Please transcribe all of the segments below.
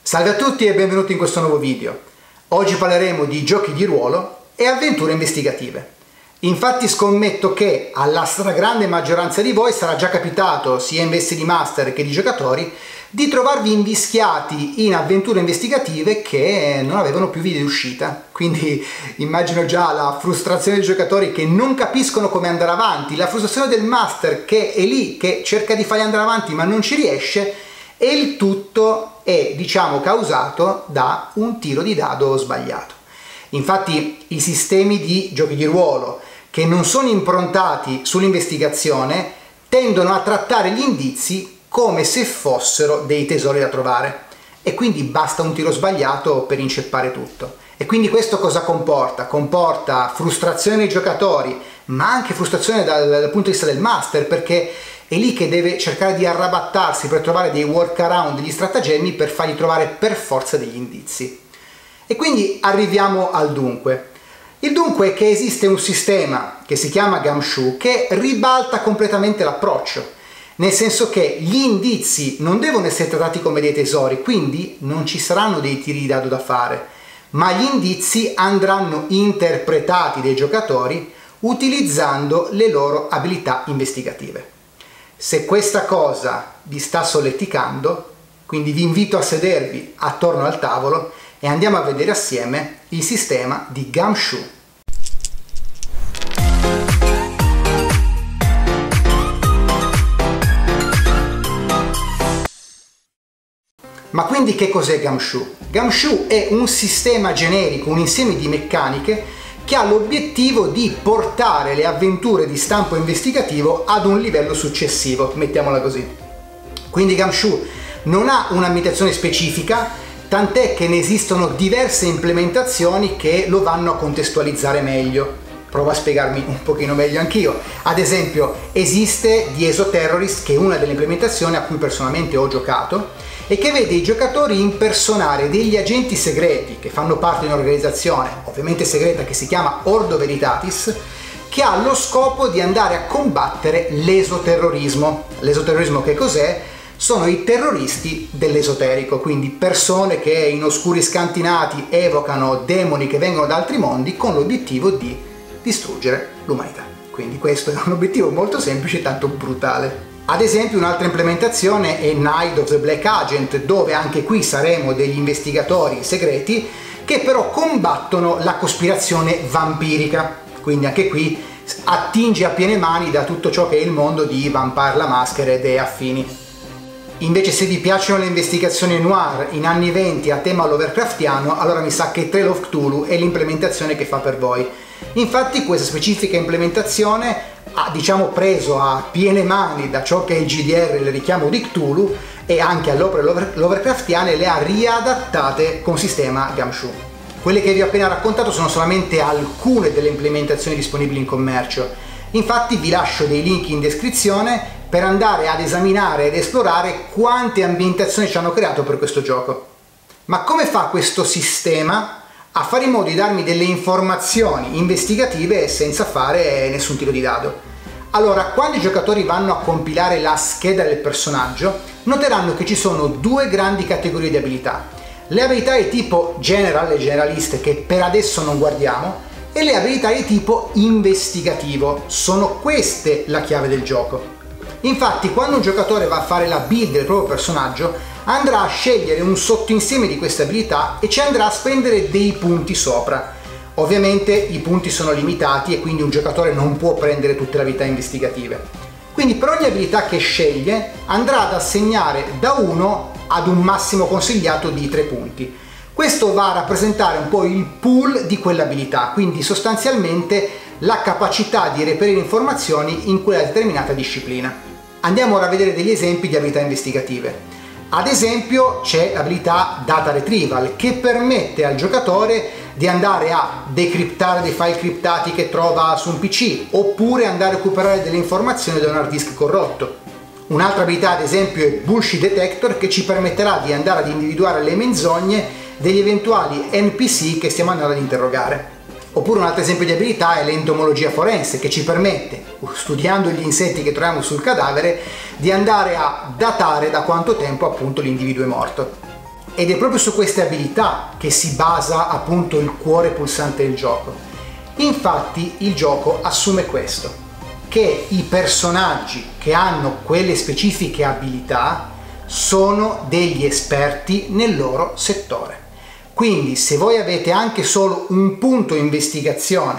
Salve a tutti e benvenuti in questo nuovo video. Oggi parleremo di giochi di ruolo e avventure investigative. Infatti scommetto che alla stragrande maggioranza di voi sarà già capitato, sia in veste di master che di giocatori, di trovarvi invischiati in avventure investigative che non avevano più via di uscita. Quindi immagino già la frustrazione dei giocatori che non capiscono come andare avanti, la frustrazione del master che è lì, che cerca di farli andare avanti ma non ci riesce, e il tutto è, diciamo, causato da un tiro di dado sbagliato. Infatti i sistemi di giochi di ruolo che non sono improntati sull'investigazione tendono a trattare gli indizi come se fossero dei tesori da trovare, e quindi basta un tiro sbagliato per inceppare tutto. E quindi questo cosa comporta? Comporta frustrazione nei giocatori, ma anche frustrazione dal punto di vista del master, perché è lì che deve cercare di arrabattarsi per trovare dei workaround, degli stratagemmi per fargli trovare per forza degli indizi. E quindi arriviamo al dunque. Il dunque è che esiste un sistema che si chiama Gumshoe che ribalta completamente l'approccio, nel senso che gli indizi non devono essere trattati come dei tesori, quindi non ci saranno dei tiri di dado da fare, ma gli indizi andranno interpretati dai giocatori utilizzando le loro abilità investigative. Se questa cosa vi sta solleticando, quindi vi invito a sedervi attorno al tavolo e andiamo a vedere assieme il sistema di Gumshoe. Ma quindi che cos'è Gumshoe? Gumshoe è un sistema generico, un insieme di meccaniche che ha l'obiettivo di portare le avventure di stampo investigativo ad un livello successivo, mettiamola così. Quindi Gumshoe non ha un'ambientazione specifica, tant'è che ne esistono diverse implementazioni che lo vanno a contestualizzare meglio. Provo a spiegarmi un pochino meglio anch'io. Ad esempio, esiste The Exoterrorist, che è una delle implementazioni a cui personalmente ho giocato, e che vede i giocatori impersonare degli agenti segreti che fanno parte di un'organizzazione, ovviamente segreta, che si chiama Ordo Veritatis, che ha lo scopo di andare a combattere l'esoterrorismo. L'esoterrorismo che cos'è? Sono i terroristi dell'esoterico, quindi persone che in oscuri scantinati evocano demoni che vengono da altri mondi con l'obiettivo di distruggere l'umanità. Quindi questo è un obiettivo molto semplice e tanto brutale. Ad esempio un'altra implementazione è Night of the Black Agent, dove anche qui saremo degli investigatori segreti che però combattono la cospirazione vampirica, quindi anche qui attinge a piene mani da tutto ciò che è il mondo di Vampire la Masquerade e affini. Invece se vi piacciono le investigazioni noir in anni 20 a tema Lovecraftiano, allora mi sa che Trail of Cthulhu è l'implementazione che fa per voi. Infatti questa specifica implementazione ha, diciamo, preso a piene mani da ciò che è il GDR, il richiamo di Cthulhu, e anche alle opere Lovecraftiane le ha riadattate con sistema Gumshoe. Quelle che vi ho appena raccontato sono solamente alcune delle implementazioni disponibili in commercio. Infatti vi lascio dei link in descrizione per andare ad esaminare ed esplorare quante ambientazioni ci hanno creato per questo gioco. Ma come fa questo sistema a fare in modo di darmi delle informazioni investigative senza fare nessun tiro di dado? Allora, quando i giocatori vanno a compilare la scheda del personaggio, noteranno che ci sono due grandi categorie di abilità. Le abilità di tipo general, le generaliste, che per adesso non guardiamo, e le abilità di tipo investigativo. Sono queste la chiave del gioco. Infatti, quando un giocatore va a fare la build del proprio personaggio, andrà a scegliere un sottoinsieme di queste abilità e ci andrà a spendere dei punti sopra. Ovviamente i punti sono limitati e quindi un giocatore non può prendere tutte le abilità investigative. Quindi per ogni abilità che sceglie andrà ad assegnare da 1 ad un massimo consigliato di 3 punti. Questo va a rappresentare un po' il pool di quell'abilità, quindi sostanzialmente la capacità di reperire informazioni in quella determinata disciplina. Andiamo ora a vedere degli esempi di abilità investigative. Ad esempio c'è l'abilità Data Retrieval, che permette al giocatore di andare a decriptare dei file criptati che trova su un PC, oppure andare a recuperare delle informazioni da un hard disk corrotto. Un'altra abilità ad esempio è Bullshit Detector, che ci permetterà di andare ad individuare le menzogne degli eventuali NPC che stiamo andando ad interrogare. Oppure un altro esempio di abilità è l'entomologia forense, che ci permette, studiando gli insetti che troviamo sul cadavere, di andare a datare da quanto tempo appunto l'individuo è morto. ed è proprio su queste abilità che si basa appunto il cuore pulsante del gioco. Infatti il gioco assume questo, che i personaggi che hanno quelle specifiche abilità sono degli esperti nel loro settore. Quindi se voi avete anche solo un punto investigazione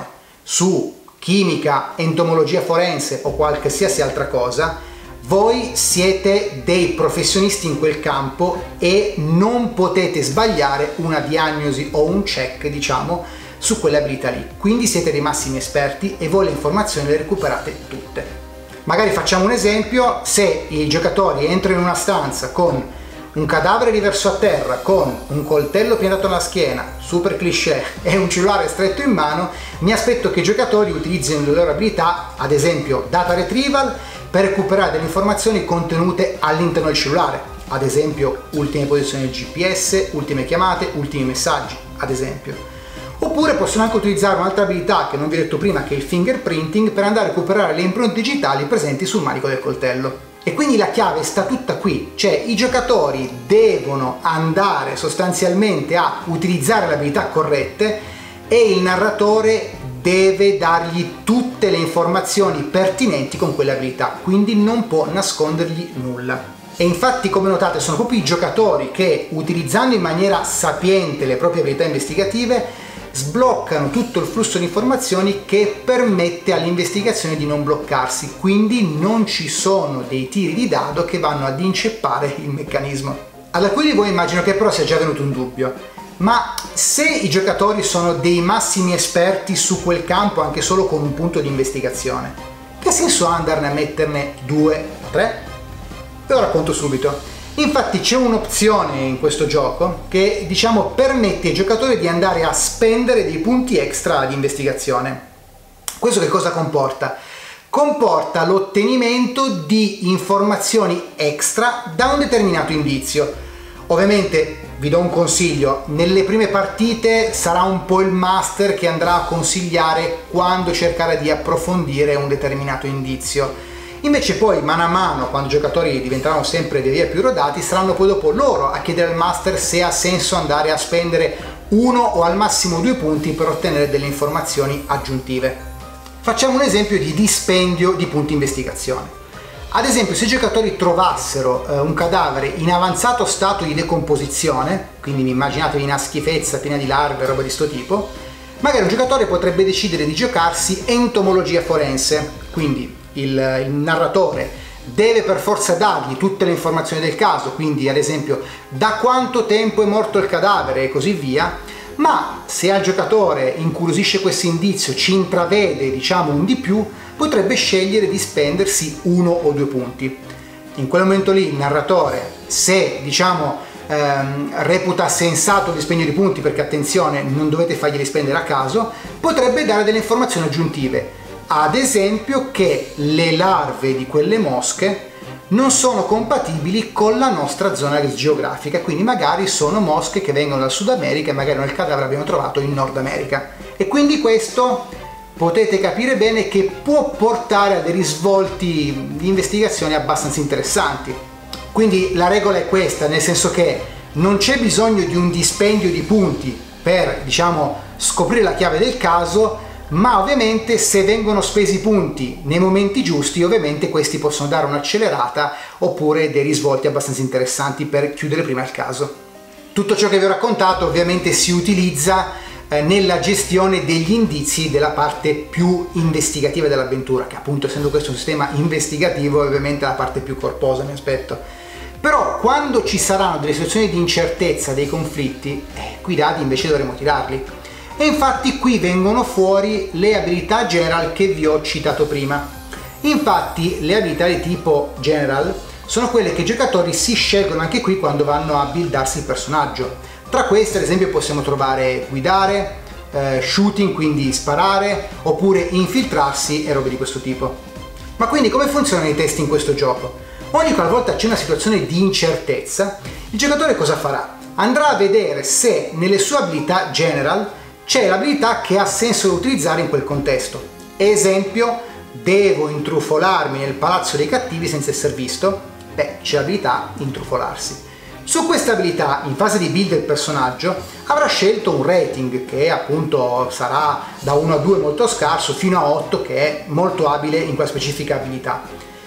su chimica, entomologia forense o qualsiasi altra cosa, voi siete dei professionisti in quel campo e non potete sbagliare una diagnosi o un check, diciamo, su quelle abilità lì. Quindi siete dei massimi esperti e voi le informazioni le recuperate tutte. Magari facciamo un esempio: se i giocatori entrano in una stanza con un cadavere riverso a terra, con un coltello piantato alla schiena, super cliché, e un cellulare stretto in mano, mi aspetto che i giocatori utilizzino le loro abilità, ad esempio data retrieval, per recuperare delle informazioni contenute all'interno del cellulare, ad esempio ultime posizioni del GPS, ultime chiamate, ultimi messaggi, ad esempio. Oppure possono anche utilizzare un'altra abilità che non vi ho detto prima, che è il fingerprinting, per andare a recuperare le impronte digitali presenti sul manico del coltello. E quindi la chiave sta tutta qui, cioè i giocatori devono andare sostanzialmente a utilizzare le abilità corrette e il narratore deve dargli tutte le informazioni pertinenti con quelle abilità, quindi non può nascondergli nulla. E infatti, come notate, sono proprio i giocatori che, utilizzando in maniera sapiente le proprie abilità investigative, sbloccano tutto il flusso di informazioni che permette all'investigazione di non bloccarsi, quindi non ci sono dei tiri di dado che vanno ad inceppare il meccanismo. Ad alcuni di voi immagino che però sia già venuto un dubbio. Ma se i giocatori sono dei massimi esperti su quel campo anche solo con un punto di investigazione, che senso ha andarne a metterne 2 o 3? Ve lo racconto subito. Infatti c'è un'opzione in questo gioco che, diciamo, permette ai giocatori di andare a spendere dei punti extra di investigazione. Questo che cosa comporta? Comporta l'ottenimento di informazioni extra da un determinato indizio. Ovviamente vi do un consiglio: nelle prime partite sarà un po' il master che andrà a consigliare quando cercare di approfondire un determinato indizio. Invece poi, mano a mano, quando i giocatori diventeranno sempre via più rodati, saranno poi dopo loro a chiedere al master se ha senso andare a spendere 1 o al massimo 2 punti per ottenere delle informazioni aggiuntive. Facciamo un esempio di dispendio di punti investigazione. Ad esempio, se i giocatori trovassero un cadavere in avanzato stato di decomposizione, quindi immaginatevi una schifezza piena di larve, roba di sto tipo, magari un giocatore potrebbe decidere di giocarsi entomologia forense, quindi il narratore deve per forza dargli tutte le informazioni del caso, quindi ad esempio da quanto tempo è morto il cadavere e così via, ma se al giocatore incuriosisce questo indizio, ci intravede, diciamo, un di più, potrebbe scegliere di spendersi 1 o 2 punti. In quel momento lì il narratore, se diciamo reputa sensato il dispendio di punti, perché attenzione, non dovete farglieli spendere a caso, potrebbe dare delle informazioni aggiuntive, ad esempio che le larve di quelle mosche non sono compatibili con la nostra zona geografica, quindi magari sono mosche che vengono dal Sud America e magari nel cadavere abbiamo trovato in Nord America, e quindi questo potete capire bene che può portare a dei risvolti di investigazione abbastanza interessanti. Quindi la regola è questa, nel senso che non c'è bisogno di un dispendio di punti per, diciamo, scoprire la chiave del caso, ma ovviamente se vengono spesi punti nei momenti giusti, ovviamente questi possono dare un'accelerata oppure dei risvolti abbastanza interessanti per chiudere prima il caso. Tutto ciò che vi ho raccontato ovviamente si utilizza nella gestione degli indizi della parte più investigativa dell'avventura, che appunto, essendo questo un sistema investigativo, è ovviamente la parte più corposa, mi aspetto. Però quando ci saranno delle situazioni di incertezza, dei conflitti, quei dati invece dovremo tirarli. E infatti qui vengono fuori le abilità general che vi ho citato prima. Infatti le abilità di tipo general sono quelle che i giocatori si scelgono anche qui quando vanno a buildarsi il personaggio. Tra queste ad esempio possiamo trovare guidare, shooting, quindi sparare, oppure infiltrarsi e robe di questo tipo. Ma quindi come funzionano i test in questo gioco? Ogni qualvolta c'è una situazione di incertezza, il giocatore cosa farà? Andrà a vedere se nelle sue abilità general c'è l'abilità che ha senso da utilizzare in quel contesto. Esempio, devo intrufolarmi nel palazzo dei cattivi senza essere visto? Beh, c'è l'abilità intrufolarsi. Su questa abilità, in fase di build del personaggio, avrà scelto un rating che appunto sarà da 1 a 2 molto scarso fino a 8 che è molto abile in quella specifica abilità.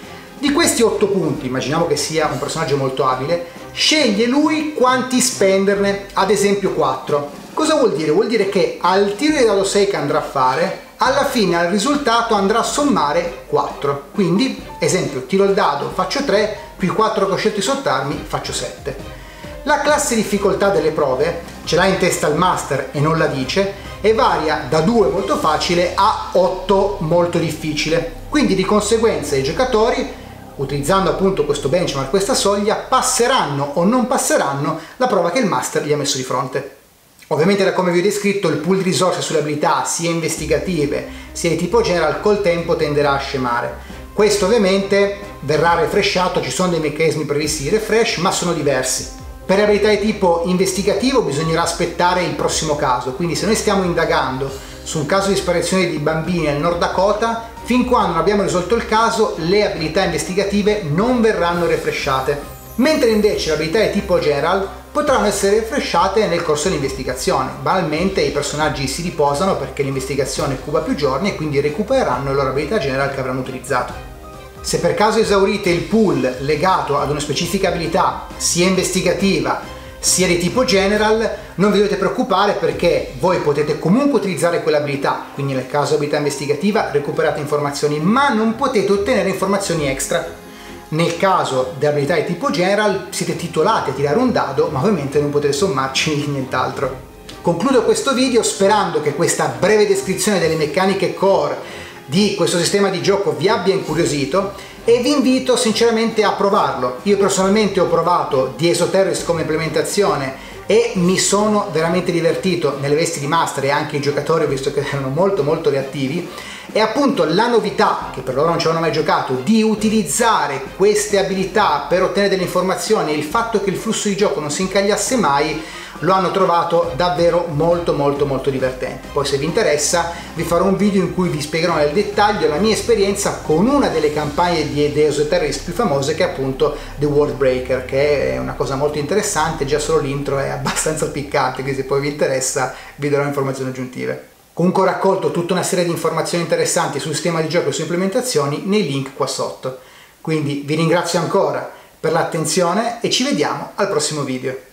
Di questi 8 punti, immaginiamo che sia un personaggio molto abile, sceglie lui quanti spenderne, ad esempio 4. Cosa vuol dire? Vuol dire che al tiro di dado 6 che andrà a fare, alla fine al risultato andrà a sommare 4. Quindi, esempio, tiro il dado, faccio 3, più il 4 che ho scelto di sottarmi, faccio 7. La classe difficoltà delle prove ce l'ha in testa il master e non la dice, e varia da 2 molto facile a 8 molto difficile. Quindi di conseguenza i giocatori, utilizzando appunto questo benchmark, questa soglia, passeranno o non passeranno la prova che il master gli ha messo di fronte. Ovviamente, da come vi ho descritto, il pool di risorse sulle abilità sia investigative sia di tipo general col tempo tenderà a scemare. Questo ovviamente verrà refreshato, ci sono dei meccanismi previsti di refresh, ma sono diversi. Per abilità di tipo investigativo bisognerà aspettare il prossimo caso, quindi se noi stiamo indagando su un caso di sparizione di bambini nel Nord Dakota, fin quando non abbiamo risolto il caso, le abilità investigative non verranno refreshate, mentre invece le abilità di tipo general potranno essere refreshate nel corso dell'investigazione. Banalmente i personaggi si riposano perché l'investigazione cuba più giorni e quindi recupereranno le loro abilità general che avranno utilizzato. Se per caso esaurite il pool legato ad una specifica abilità, sia investigativa sia di tipo general, non vi dovete preoccupare perché voi potete comunque utilizzare quell'abilità, quindi nel caso abilità investigativa recuperate informazioni, ma non potete ottenere informazioni extra. Nel caso di abilità di tipo general siete titolati a tirare un dado, ma ovviamente non potete sommarci nient'altro. Concludo questo video sperando che questa breve descrizione delle meccaniche core di questo sistema di gioco vi abbia incuriosito e vi invito sinceramente a provarlo. Io personalmente ho provato The Esoterrorist come implementazione e mi sono veramente divertito nelle vesti di master, e anche i giocatori ho visto che erano molto reattivi, e appunto la novità, che per loro non ci avevano mai giocato, di utilizzare queste abilità per ottenere delle informazioni e il fatto che il flusso di gioco non si incagliasse mai, lo hanno trovato davvero molto divertente. Poi se vi interessa vi farò un video in cui vi spiegherò nel dettaglio la mia esperienza con una delle campagne di The Esoterrorist più famose, che è appunto The Worldbreaker, che è una cosa molto interessante. Già solo l'intro è abbastanza piccante, quindi se poi vi interessa vi darò informazioni aggiuntive. Comunque ho raccolto tutta una serie di informazioni interessanti sul sistema di gioco e sulle implementazioni nei link qua sotto. Quindi vi ringrazio ancora per l'attenzione e ci vediamo al prossimo video.